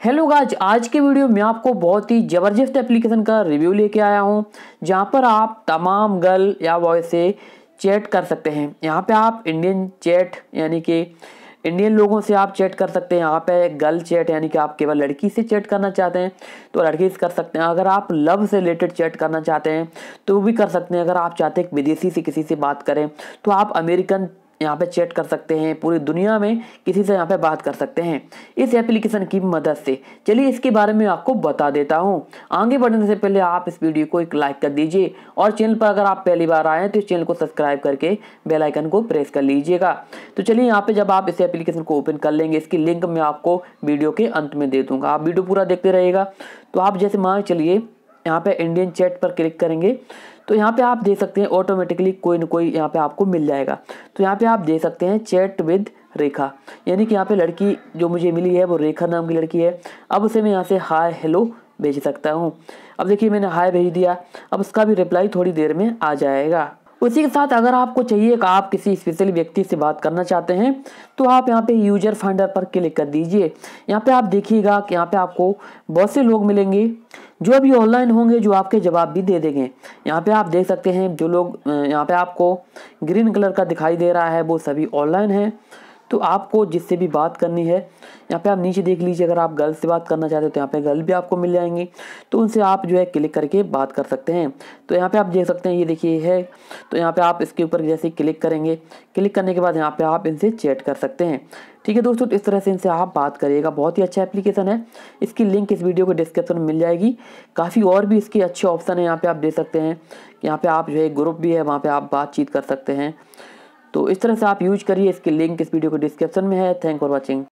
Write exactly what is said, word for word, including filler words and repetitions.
Hello guys, आज के video में आपको बहुत ही ज़बरदस्त एप्लीकेशन का रिव्यू लेके आया हूं, जहां पर आप तमाम गर्ल या बॉय से चैट कर सकते हैं। यहां पे आप इंडियन चैट यानी कि इंडियन लोगों से आप चैट कर सकते हैं। यहाँ पे गर्ल चैट यानी कि आप केवल लड़की से चैट करना चाहते हैं तो लड़की से कर सकते हैं। अगर आप लव से रिलेटेड चैट करना चाहते हैं तो वो भी कर सकते हैं। अगर आप चाहते हैं विदेशी से किसी से बात करें तो आप अमेरिकन यहाँ पे चैट कर सकते हैं। पूरी दुनिया में किसी से यहाँ पे बात कर सकते हैं इस एप्लीकेशन की मदद से। चलिए इसके बारे में आपको बता देता हूँ। आगे बढ़ने से पहले आप इस वीडियो को एक लाइक कर दीजिए और चैनल पर अगर आप पहली बार आए हैं तो इस चैनल को सब्सक्राइब करके बेल आइकन को प्रेस कर लीजिएगा। तो चलिए यहाँ पे जब आप इस एप्लीकेशन को ओपन कर लेंगे, इसकी लिंक मैं आपको वीडियो के अंत में दे दूंगा। आप वीडियो पूरा देखते रहिएगा। तो आप जैसे मान चलिए यहाँ पे इंडियन चैट पर क्लिक करेंगे तो यहाँ पे आप देख सकते हैं ऑटोमेटिकली कोई ना कोई यहाँ पे आपको मिल जाएगा। तो यहाँ पे आप देख सकते हैं चैट विद रेखा, यानी कि यहाँ पे लड़की जो मुझे मिली है वो रेखा नाम की लड़की है। अब उसे मैं यहाँ से हाय हेलो भेज सकता हूँ। अब देखिए मैंने हाय भेज दिया, अब उसका भी रिप्लाई थोड़ी देर में आ जाएगा। उसी के साथ अगर आपको चाहिए कि आप किसी स्पेशल व्यक्ति से बात करना चाहते हैं तो आप यहाँ पे यूजर फाइंडर पर क्लिक कर दीजिए। यहाँ पे आप देखिएगा कि यहाँ पे आपको बहुत से लोग मिलेंगे जो अभी ऑनलाइन होंगे, जो आपके जवाब भी दे देंगे। यहाँ पे आप देख सकते हैं जो लोग यहाँ पे आपको ग्रीन कलर का दिखाई दे रहा है वो सभी ऑनलाइन हैं। तो आपको जिससे भी बात करनी है यहाँ पे आप नीचे देख लीजिए। अगर आप गर्ल से बात करना चाहते हो तो यहाँ पे गर्ल भी आपको मिल जाएंगी, तो उनसे आप जो है क्लिक करके बात कर सकते हैं। तो यहाँ पे आप देख सकते हैं, ये देखिए है। तो यहाँ पे आप इसके ऊपर जैसे क्लिक करेंगे, क्लिक करने के बाद यहाँ पे आप इनसे चैट कर सकते हैं। ठीक है दोस्तों, तो इस तरह से इनसे आप बात करिएगा। बहुत ही अच्छा एप्लीकेशन है। इसकी लिंक इस वीडियो को डिस्क्रिप्शन में मिल जाएगी। काफ़ी और भी इसके अच्छे ऑप्शन है यहाँ पे आप देख सकते हैं। यहाँ पे आप जो है ग्रुप भी है, वहाँ पे आप बातचीत कर सकते हैं। तो इस तरह से आप यूज करिए। इसकी लिंक इस वीडियो को डिस्क्रिप्शन में है। Thank for watching.